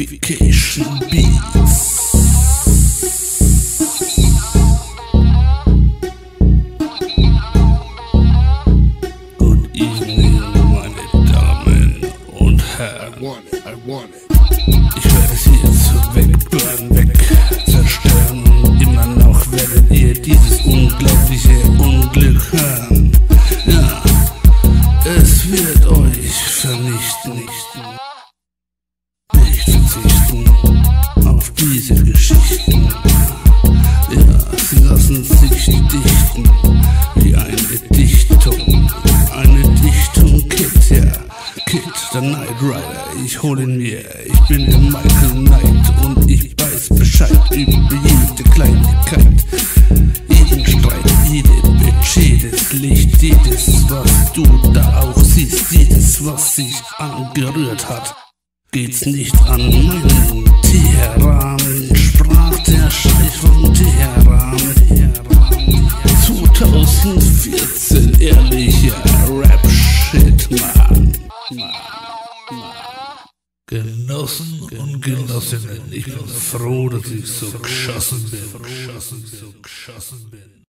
Modification Beats. Good evening, meine Damen und Herren. Ich werde sie jetzt wegbören, zerstören und immer noch werdet ihr dieses unglaubliche Unglück hören. Ja, es wird euch vernichten. Nicht verzichten auf diese Geschichten. Ja, sie lassen sich dichten wie eine Dichtung. Eine Dichtung Kid, ja. Kid, der Knight Rider, ich hol ihn mir. Ich bin der Michael Knight und ich weiß Bescheid über jede Kleinigkeit. Jeden Streit, jede Bitch, jedes Licht, jedes, was du da auch siehst, jedes, was sich angerührt hat. Geht's nicht an meinen Teheran, sprach der Scheich von Teheran. 2014, ehrlicher Rap-Shit, Mann. Genossen und Genossinnen, ich bin froh, dass ich so geschossen bin.